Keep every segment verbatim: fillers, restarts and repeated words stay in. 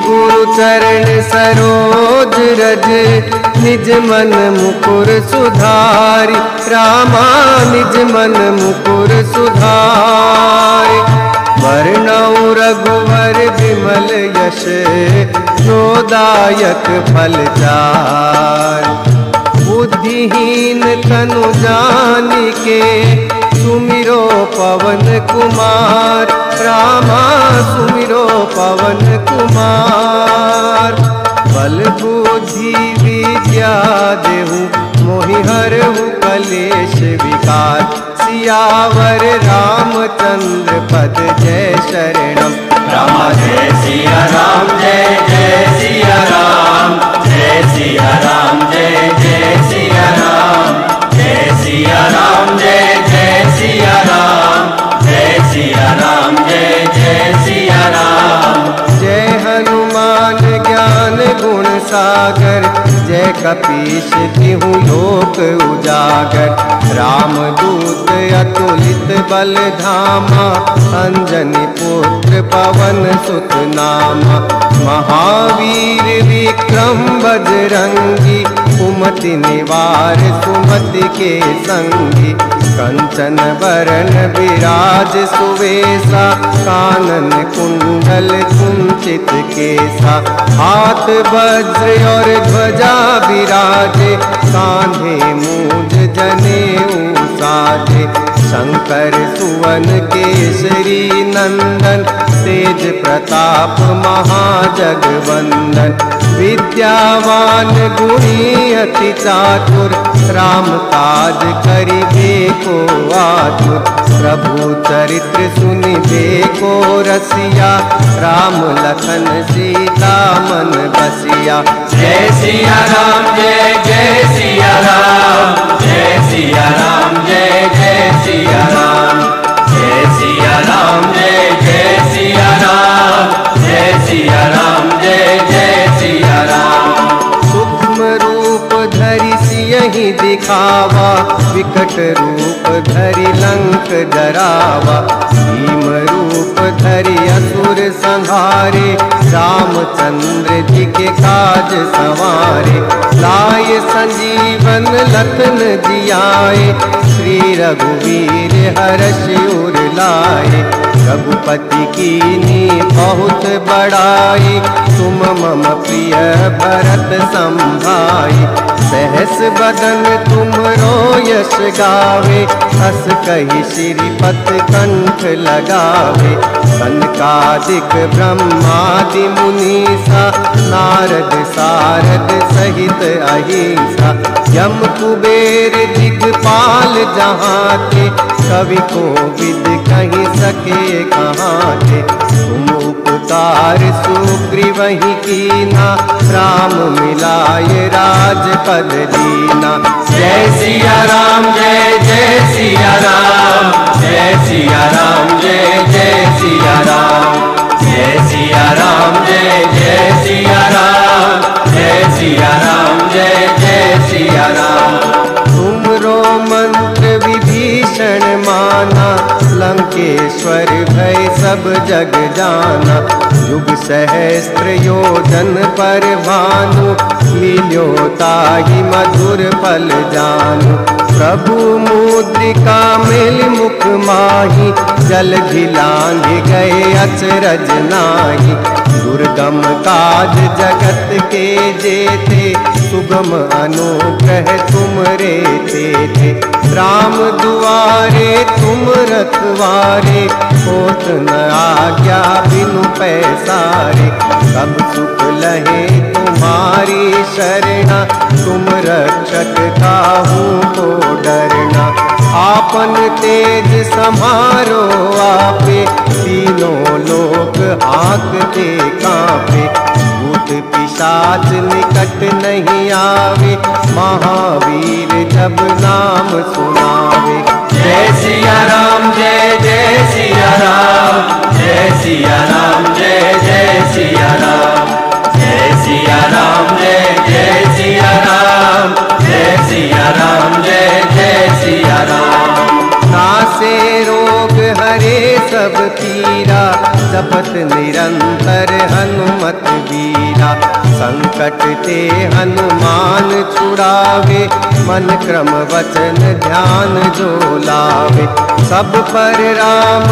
गुरु चरण सरोज रज, निज मन मुकुर सुधारि। रामा निज मन मुकुर सुधारि। वर्णौ रघुवर विमल यश, जोदायक फल चारि। बुद्धिहीन तनु जानिके, सुमिरो पवन कुमार। रामा सुमिरो पवन कुमार। बल बुद्धि विद्या देहु, मोहि हरहु कलेश विकार। सियावर रामचंद्र पद जय शरणम। रामा जय सिया राम, जय जय सिया राम, जय सिया राम, जय जय सिया राम, जय सिया राम, जय जय सिया राम, जय सिया राम, जय जय सिया राम। जय हनुमान ज्ञान गुण सागर, जय कपीश तिहु लोक उजागर। रामदूत अतुलित बल धामा, अंजनी पुत्र पवन सुत नामा। महावीर विक्रम बजरंगी, कुमति निवार सुमति के संगी। कंचन बरन विराज सुवेशा, कानन कुंडल कुंचित केसा। हाथ वज्र और ध्वजा विराजे, कांधे मूंज जनेऊ साजे। शंकर सुवन केसरी नंदन, तेज प्रताप महाजगवंदन। विद्यावान गुणी अति चातुर, राम काज करिबे को आतुर। प्रभु चरित्र सुनिबे को रसिया, राम लखन सीता मन बसिया। जय सिया राम, जय जय सिया राम, जय सिया राम, जय जय सिया राम, जय सिया राम, जय जय सिया राम, जय सिया राम, जय जय सिया राम। सूक्ष्म रूप धरि सियहि दिखावा, विकट रूप धरि लंक जरावा। भीम रूप धरि असुर संहारे, रामचंद्र जी के काज सवारे। लाए संजीवन लखन जियाए, श्री रघुवीर हर्षि उर लाए। रघुपति कीन्ही बहुत बड़ाई, तुम मम प्रिय भरत संभाई। सहस बदन तुमरो यश गावे, हस कहि श्रीपत कंठ लगावे। सनकादिक ब्रह्मादि मुनीसा, नारद सारद सहित अहिंसा। यम कुबेर दिगपाल जहाँ थे, कवि कोविद कहीं सके कहाँ थे। तुम उपकार सुग्रीवहि कीना, राम मिलाए राजपद दीना। जय सिया राम, जय जय सिया राम, जय सिया राम, जय जय सिया राम, जय सिया राम, जय जय सिया राम, जय सिया राम, जय जय सिया राम। तुमरो मंत्र विभीषण माना, लंकेश्वर भय सब जग जाना। युग सहस्त्र योजन पर भानु, मिल्यो ताहि मधुर फल जानु। प्रभु मुद्रिका मिल मुख माही, जल धिलांघ गए अचरज नाही। दुर्गम काज जगत के जेते, सुगम अनुग्रह तुमरे तेते। राम दुआरे तुम रखवारे, होत न आज्ञा बिनु पैसारे। सब सुख लहे तुम्हारी शरणा, तुम रक्षक काहू को डरना। आपन तेज समारो आपे, तीनों लोक हाँकते कांपे। भूत पिशाच निकट नहीं आवे, महावीर जब नाम सुनावे। जय सिया राम, जय जय सिया राम, जय सिया राम, जय जय सिया राम, जय सिया राम, जय जय सिया राम, जय सिया राम, जय जय सिया राम। नासे रोग हरे सब पीरा, जपत निरंतर हनुमत वीरा। संकट ते हनुमान छुड़ावे, मन क्रम वचन ध्यान जो लावे। सब पर राम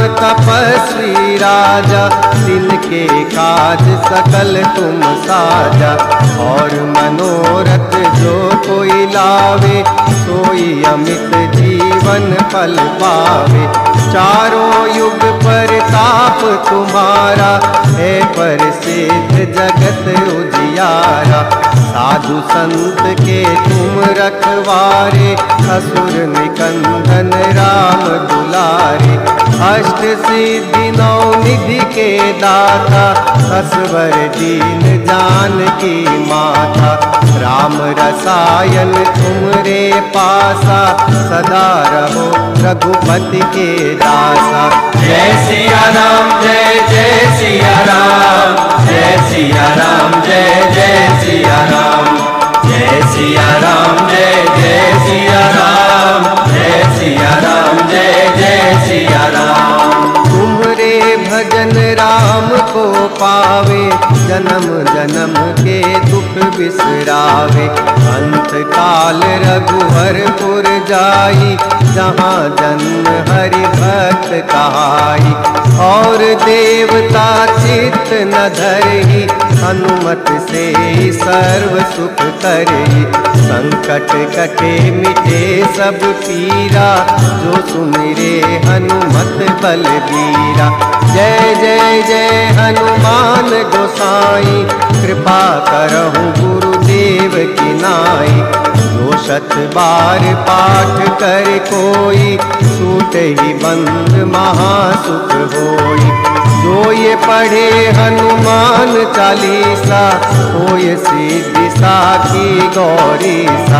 तपस्वी राजा, तिनके काज सकल तुम साजा। और मनोरथ जो कोई लावे, सोई अमित जीवन फल पावे। चारों युग परताप तुम्हारा, है प्रसिद्ध जगत उजियारा। साधु संत के तुम रखवारे, असुर निकंदन राम दुलारे। अष्ट सिद्धि नौ निधि के दाता, असवर दीन जानकी माता। राम रसायन तुमरे पासा, सदा रहो रघुपति के दासा। जय सिया राम जय जय सिया राम, जय सिया राम जय जय सिया राम। जय सिया राम जय जय सिया राम, जय सिया राम जय जय सिया राम। तुम्हारे भजन राम को पावे, जन्म जन्म के दुख बिसरावे। अंत काल रघुवरपुर जाई, जहाँ जन्म हरि भक्त कहाई। और देवता चित्त न धरहि, हनुमत से सर्व सुख करहि। संकट कटे मिटे सब पीरा, जो सुमिरे हनुमत बलबीरा। जय जय जय हनुमान गोसाई, कृपा करहु गुरुदेव की नाई। जो शत बार पाठ कर कोई, छूट ही बंद महासुख होई। जो ये पढ़े हनुमान चालीसा, होय सिद्धि साखी गौरी सा।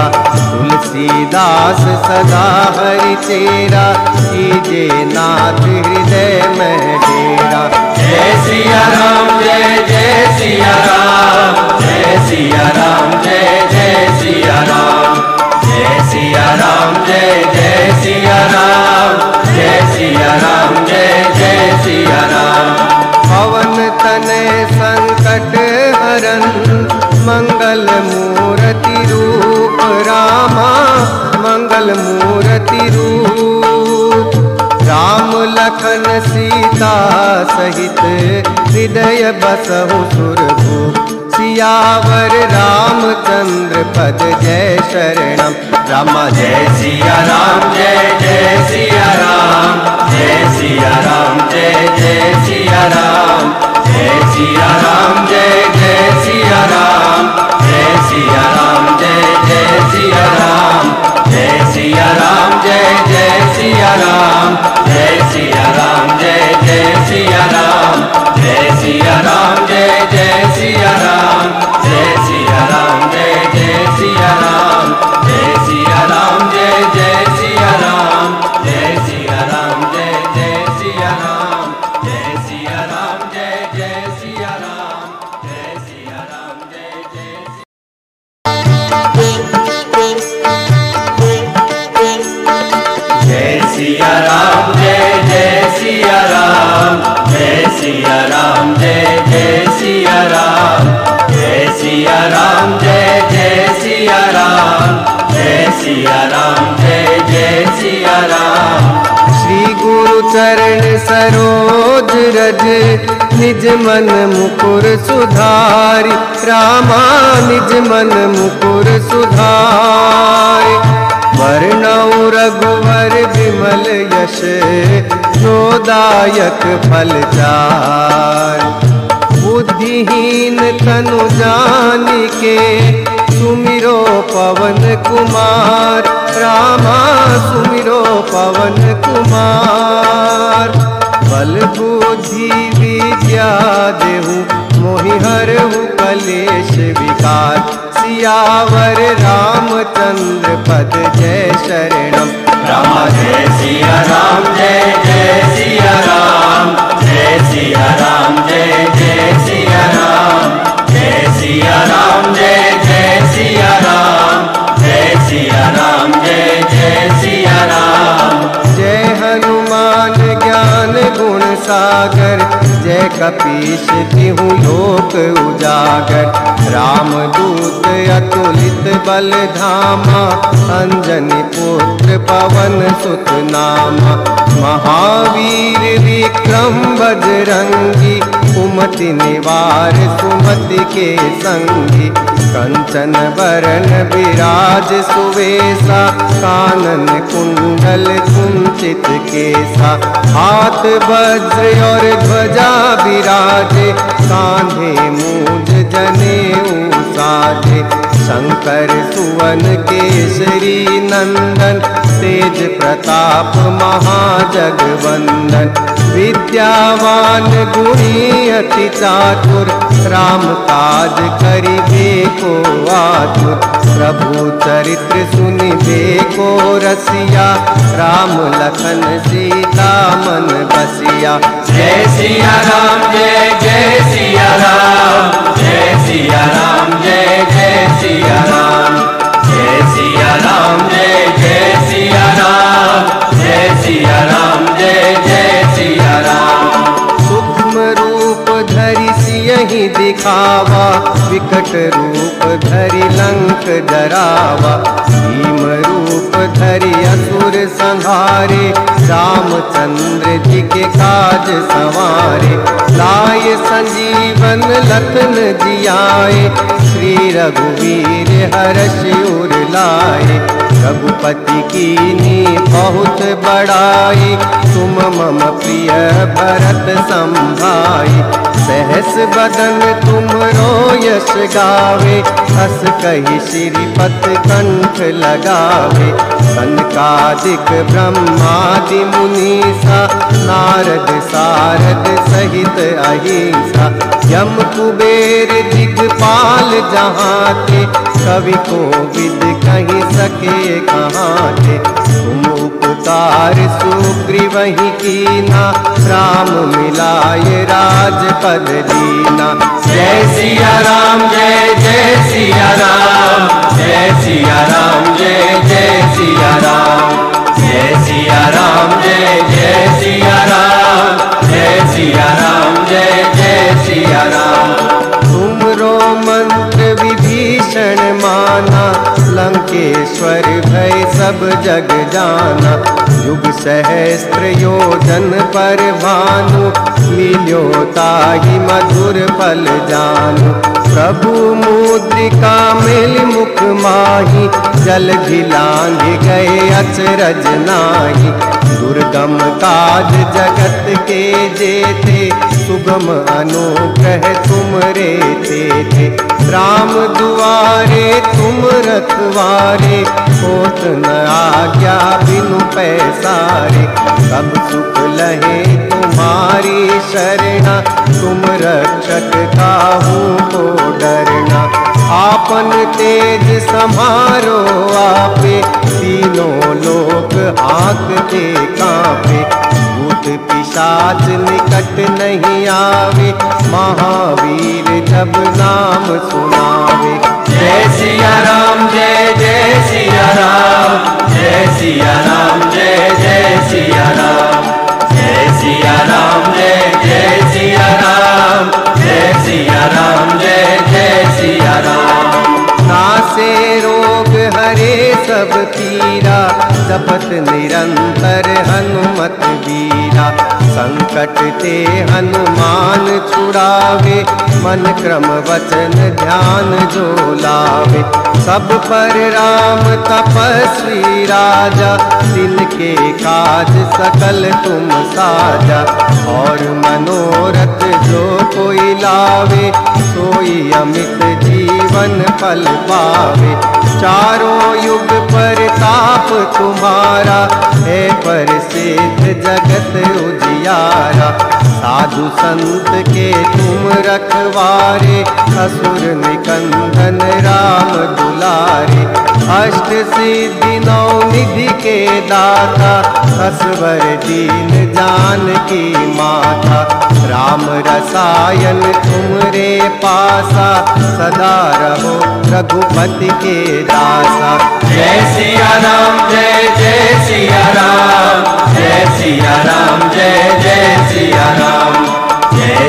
तुलसीदास सदा हरि चेरा, कीजे नाथ हृदय में डेरा। जय सिया राम जय जय सिया राम, जय सिया राम जय जय सिया राम। जय सिया राम जय जय सिया राम, जय सिया राम जय जय सिया राम। पवन तनय संकट हरन, मंगल मूर्ति रूप रामा। मंगल मूर्ति रूप, राम लखन सीता सहित, हृदय बसहु सुरभूप। सियावर रामचंद्र पद जय शरणम। रामा जय सिया राम जय जय सिया राम, जय सिया राम जय जय सिया राम। जय सिया राम जय जय सिया राम, जय सिया राम जय जय सिया राम। जय सिया राम जय जय सिया राम, जय सिया राम जय जय सिया राम। जय सिया राम जय जय सिया राम, जय सिया राम जय जय सिया राम। जय सिया राम जय जय सिया राम, जय सिया राम जय जय सिया राम। जय सिया राम जय जय सिया राम, जय सिया राम जय जय जय सिया राम जय जय सिया राम, जय सिया राम जय जय सिया राम। जय सिया राम जय जय सिया राम, जय सिया राम जय जय सिया राम। श्री गुरु चरण सरोज रज, निज मन मुकुर सुधारि। रामा निज मन मुकुर सुधारि। वर्णौ रघुवर विमल यश, जोदायक फल चारि। बुद्धिहीन तनु जानिके, सुमिरो पवन कुमार। रामा सुमिरो पवन कुमार। बल बुद्धि विद्या देहु, मोहि हरहु कलेश विकार। सियावर रामचंद्र पद जय शरणम। रामा जय सिया राम जय जय सिया राम, जय सिया राम जय जय सिया राम। जय सिया राम जय जय सिया राम, जय सिया राम जय जय सिया राम। जय हनुमान ज्ञान गुण सागर, जय कपीश तिहु लोक उजागर। रामदूत अतुलित बल धामा, अंजनी पुत्र पवन सुत नामा। महावीर विक्रम बजरंगी, कुमति निवार सुमति के संगी। कंचन बरन विराज सुवेशा, कानन कुंडल कुंचित केसा। हाथ वज्र और ध्वजा विराजे, कांधे मूंज जनेऊ साजे। शंकर सुवन केसरी नंदन, तेज प्रताप महाजगवंदन। विद्यावान गुणी अति चातुर, राम काज करिबे को आतुर। प्रभु चरित्र सुनिबे को रसिया, राम लखन सीता मन बसिया। जय सिया राम जय जय सिया राम, जय सिया राम जय जय सिया राम। जय सिया राम जय जय सिया राम, जय सिया राम जय जय सिया राम। सूक्ष्म रूप धरि सियहि दिखावा, विकट रूप धरि लंक जरावा। भीम रूप धरि असुर संहारे, रामचंद्र जी के काज संवारे। लाय संजीवन लखन जियाए, श्री रघुवीर हर्ष उर लाए। रघुपति कीन्ही बहुत बड़ाई, तुम मम प्रिय भरत संभाई। सहस बदन तुमरो यश गावे, हस कहि श्रीपत कंठ लगावे। सनकादिक ब्रह्मादि मुनीसा, नारद सारद सहित अहिंसा। यम कुबेर दिगपाल जहाँ थे, कवि कोविद कहीं सके कहाँ थे। तुम उपकार सुग्रीवहि कीना, राम मिलाय राजपद दीना। जय सिया राम जय जय सिया राम, जय सिया राम जय जय सिया राम। जय सिया राम जय जय सिया राम, जय सिया राम जय जय सिया राम। तुमरो मंत्र विभीषण माना, लंकेश्वर भय सब जग जाना। युग सहस्त्र योजन पर भानु, मिल्यो ताहि मधुर फल जानू। प्रभु मुद्रिका मेलि मुख माही, जल लांघ गए अचरज नाही। दुर्गम काज जगत के जेते, सुगम अनुग्रह तुमरे तेते। राम दुआरे तुम रखवारे, होत न आज्ञा बिनु पैसारे। सब सुख लहे तुम्हारी शरणा, तुम रक्षक काहू को डरना। आपन तेज समारो आपे, तीनों लोक हाँकते कांपे। भूत पिशाच निकट नहीं आवे, महावीर जब नाम सुनावे। जय सिया राम जय जय सिया राम, जय सिया राम जय जय सिया राम। जय सिया राम जय जय सिया राम, जय सिया राम जय जय सिया राम। नासे रोग हरे सब पीरा, जपत निरंतर हनुमत बीरा। संकट ते हनुमान छुड़ावे, मन क्रम वचन ध्यान जो लावे। सब पर राम तपस्वी राजा, तिनके काज सकल तुम साजा। और मनोरथ जो कोई लावे, सोई अमित जीवन फल पावे। चारों युग पर ताप तुम्हारा, है प्रसिद्ध जगत उजियारा। साधु संत के तुम रखवारे, असुर निकंदन राम दुलारे। अष्ट सिद्धि नौ निधि के दाता, असवर दीन जानकी माता। राम रसायन तुमरे पासा, सदा रहो रघुपति के दासा। जय सिया राम जय जय सिया राम, जय सिया राम जय जय सिया राम। जय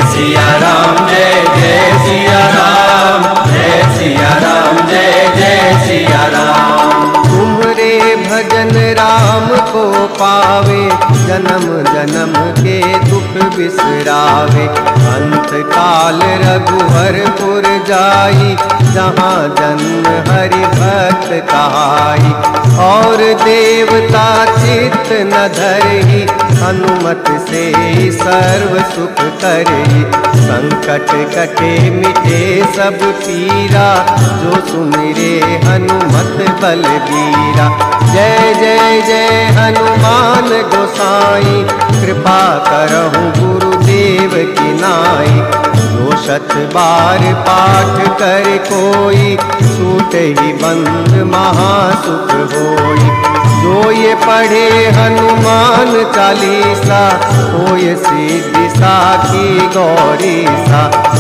राम को पावे, जन्म जन्म के दुख बिसरावे। अंत काल रघुवरपुर जाई, जहाँ जन्म हरि भक्त कहाई। और देवता चित्त न धरहि, हनुमत से सर्व सुख करहि। संकट कटे मिटे सब पीरा, जो सुमिरे हनुमत बलबीरा। जय जय जय हनुमान गोसाई, कृपा करहु गुरुदेव की नाई। जो शत बार पाठ कर कोई, छूटे ही बंद महासुख होई। जो ये पढ़े हनुमान चालीसा, होय सिद्धि साखी गौरी सा।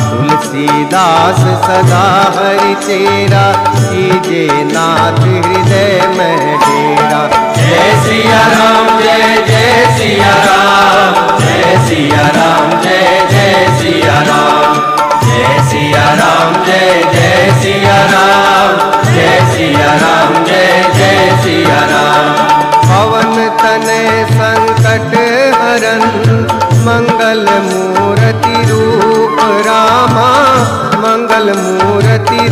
तुलसीदास सदा हरि चेरा, कीजे नाथ हृदय में डेरा। जय सिया राम जय जय सिया राम, जय सिया राम जय जय सिया राम। जय सिया राम जय जय सिया राम, जय सिया राम जय जय सिया राम। पवन तनय संकट हरन, मंगल मूर्ति रूप रामा, मंगल मूर्ति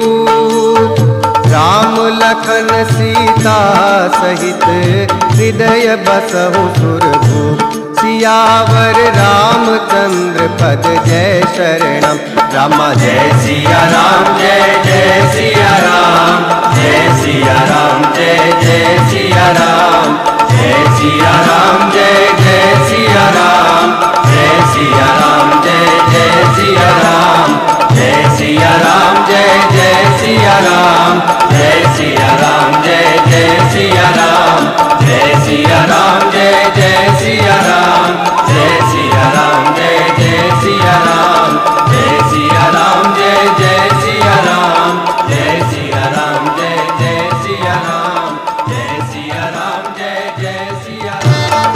रूप। राम लखन सीता सहित, हृदय बसहु सुरभूप। सियावर रामचंद्र पद जय शरणम। रामा जय सिया राम जय जय सिया राम, जय सिया राम जय जय सिया राम। जय सिया राम जय जय सिया राम, जय सिया राम जय जय सिया राम। जय सिया राम जय जय सिया राम, जय सिया राम जय जय सिया राम। जय सिया राम जय जय सिया राम, जय सिया राम जय जय सिया राम। जय सिया राम जय जय सिया राम, जय सिया राम जय जय सिया राम। जय सिया राम जय जय सिया राम।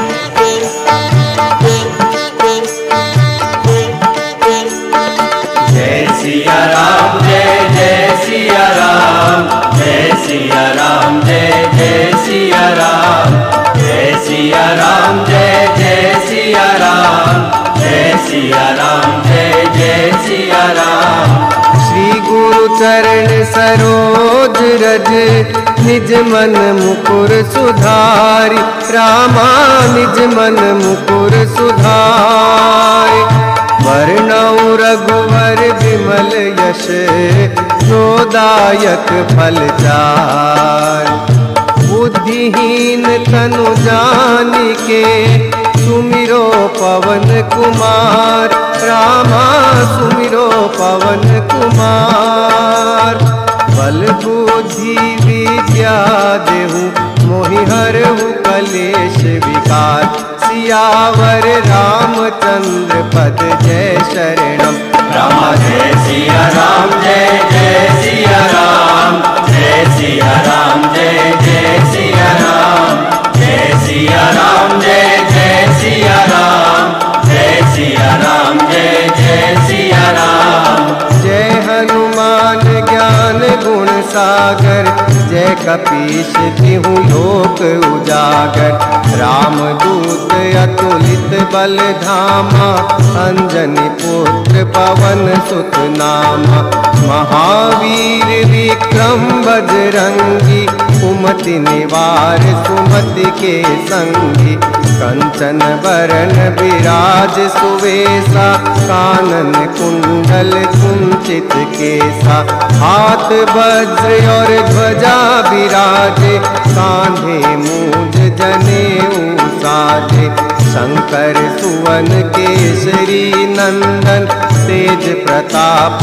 जय सिया राम जय जय सिया राम, जय सिया राम जय जय सिया राम। जय सिया राम जय जय सिया राम, जय सिया राम जय जय सिया राम। श्री गुरु चरण सरोज रज, निज मन मुकुर सुधारि। रामा निज मन मुकुर सुधारि। वर्णौ रघुवर विमल यश, जोदायक फल चारि। बुद्धिहीन तनु जानिके, सुमिरो पवन कुमार। रामा सुमिरो पवन कुमार। बल बुद्धि विद्या देहु, मोहि हरहु कलेश विकार। सियावर रामचंद्र पद जय शरणम। रामा जय सिया राम जय जय सिया राम, जय सिया राम जय जय सिया राम। जय सिया राम जय जय सिया राम, जय सिया राम जय जय सिया राम। जय हनुमान ज्ञान गुण सागर, जय कपीश तिहु लोक उजागर। राम दूत अतुलित बल धामा, अंजनी पुत्र पवन सुत नामा। महावीर विक्रम बजरंगी, कुमति निवार सुमति के संगी। कंचन बरन विराज सुवेशा, कानन कुंडल कुंचित केसा। हाथ वज्र और ध्वजा विराजे, कांधे मूंज जनेऊ साजे। शंकर सुवन केसरी नंदन, तेज प्रताप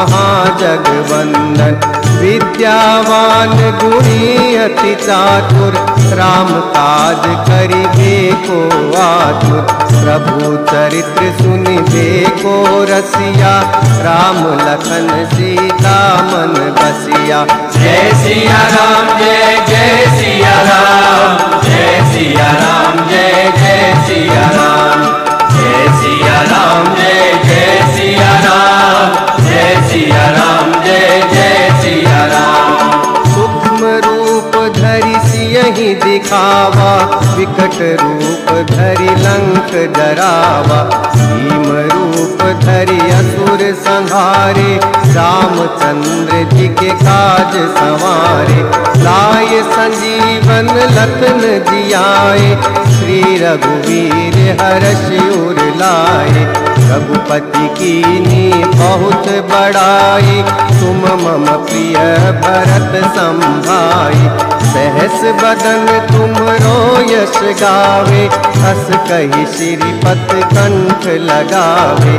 महाजगवंदन। विद्यावान गुणी अति चातुर, राम काज करिबे को आतुर। प्रभु चरित्र सुनिबे को रसिया, राम लखन सीता मन बसिया। जय सिया राम जय जय सिया राम, जय सिया राम जय जय सिया राम। जय सिया राम जय जय सिया राम, जय सिया राम जय जय सिया राम। सूक्ष्म रूप धरि सियहि दिखावा, आवा, विकट रूप धरि लंक डरावा। भीम रूप धरि असुर संहारे, रामचंद्र जी के काज संवारे। लाए संजीवन लखन जियाए, श्री रघुवीर हर्ष उर लाए। रघुपति कीनी बहुत बड़ाई, तुम मम प्रिय भरत संभाई। सहस बदन तुमरो यश गावे, हस कहि श्रीपत कंठ लगावे।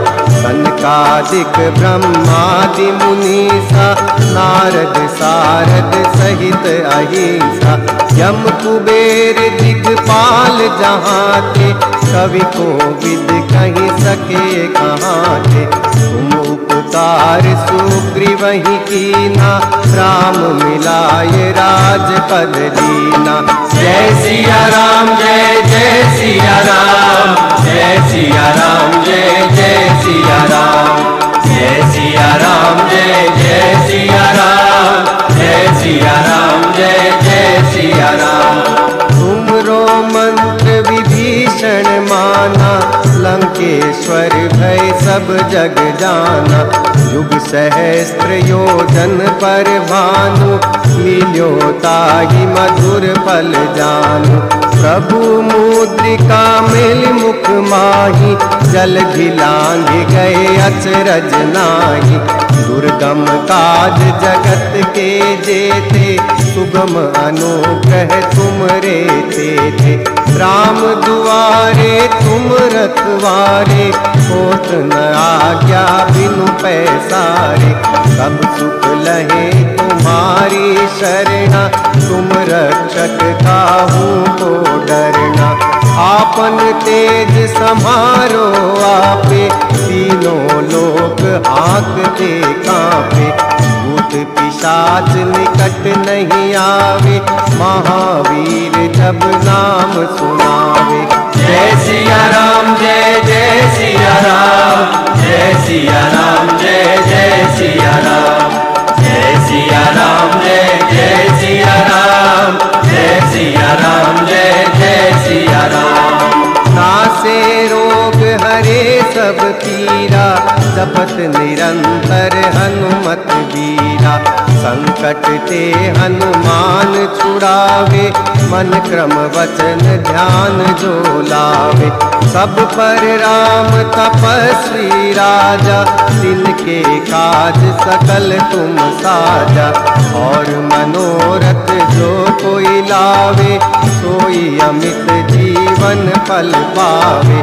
सनकादिक ब्रह्मादि मुनीसा, नारद सारद सहित अहिंसा। यम कुबेर दिगपाल जहाँ थे, कवि कोविद कहीं सके कहाँ थे। तुम उपकार सुग्रीवहि कीना, राम मिलाए राजपद दीना। जय सिया राम जय जय सिया राम, जय सिया राम जय जय सिया राम। जय सिया राम जय जय सिया राम, जय सिया राम जय जय सिया राम। तुमरो मंत्र विभीषण माना, लंकेश्वर भय सब जग जाना। युग सहस्त्र योजन पर भानु, मिल्यो ताहि मधुर फल जानु। प्रभु मुद्रिका मेलि मुख माहि, जल लांघ गए अचरज नाहि। दुर्गम काज जगत के जेते, सुगम अनुग्रह तुमरे तेते। राम दुआरे तुम रखवारे, होत न आज्ञा बिनु पैसारे। सब सुख लहे तुम्हारी शरणा, तुम रक्षक काहू को डरना। आपन तेज समारो आपे, तीनों लोक हाँकते कांपे। भूत पिशाच निकट नहीं आवे, महावीर जब नाम सुनावे। जय सिया राम जय जय सिया राम, जय सिया राम जय जय सिया राम। जय सिया राम जय जय सिया राम, जय सिया राम जय जय सिया राम। नासे रोग हरे सब पीरा, जपत निरंतर हनुमत बीरा। संकट ते हनुमान छुड़ावे, मन क्रम वचन ध्यान जो लावे। सब पर राम तपस्वी राजा, तिनके काज सकल तुम साजा। और मनोरथ जो कोई लावे, सोई अमित जीवन फल पावे।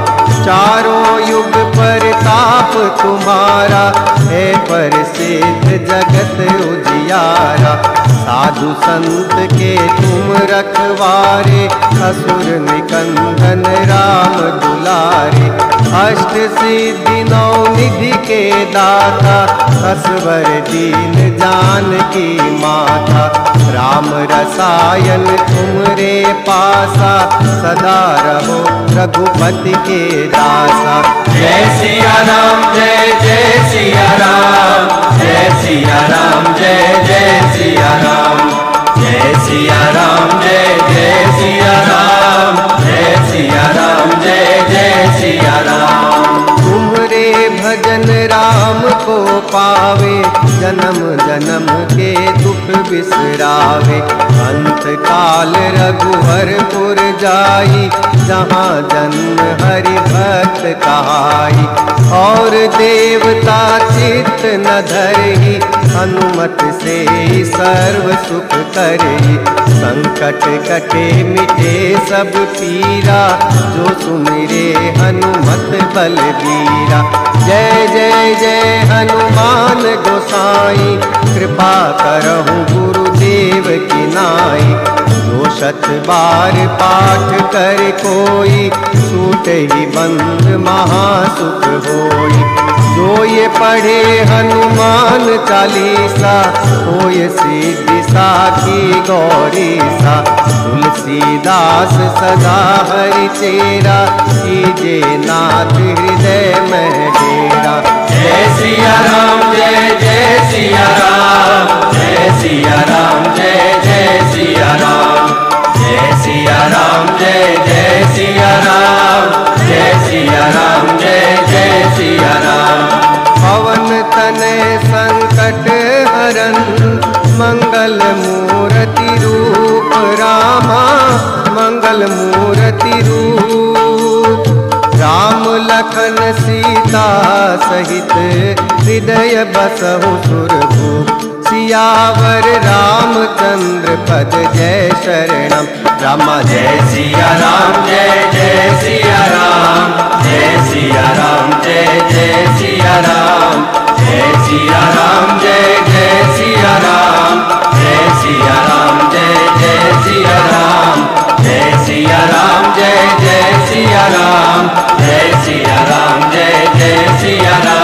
चारों युग प्रताप तुम्हारा, है प्रसिद्ध जगत उजियारा। साधु संत के तुम रखवारे, असुर निकंदन राम दुलारे। अष्ट सिद्धि नौ निधि के दाता, असवर दीन जानकी माता। राम रसायन तुमरे पासा, सदा रहो रघुपति के दासा। जय सिया राम जय जय सिया राम, जय सिया राम जय जय सिया राम। जय सिया राम जय जय सिया राम, जय सिया राम जय जय सिया राम। तुम्हारे भजन राम को पावे, जन्म जन्म के दुख बिसरावे। अंत काल रघुवरपुर जाई, जहाँ जन्म हरि भक्त कहाई। और देवता चित्त न धरहि, हनुमत से सर्व सुख करहि। संकट कटे मिटे सब पीरा, जो सुमिरे हनुमत बलबीरा। जय जय जय हनुमान गोसाई, कृपा करहु गुरुदेव की नाई। जो शत बार पाठ कर कोई, छूटे ही बंद महासुख होई। जो ये पढ़े हनुमान चालीसा, होय सिद्धि साखी गौरीसा। तुलसीदास सदा हरि चेरा, कीजे नाथ हृदय में डेरा। जय सिया राम जय जय सिया राम, जय सिया राम जय जय सिया राम। जय सिया राम जय जय सिया राम, जय सिया राम जय जय सिया राम। पवन तनय संकट हरन मंगल मूर्ति रूप रामा, मंगल मूर्ति रूप। राम लखन सीता सहित हृदय बसहु सुरभूप। सियावर रामचंद्र पद जय शरणम, रामा जय सिया राम जय जय सिया राम, जय सिया राम जय जय सिया राम, जय सिया राम जय जय सिया राम, जय सिया राम जय जय सिया राम, जय सिया राम जय जय सिया राम, जय सिया राम जय जय सिया राम।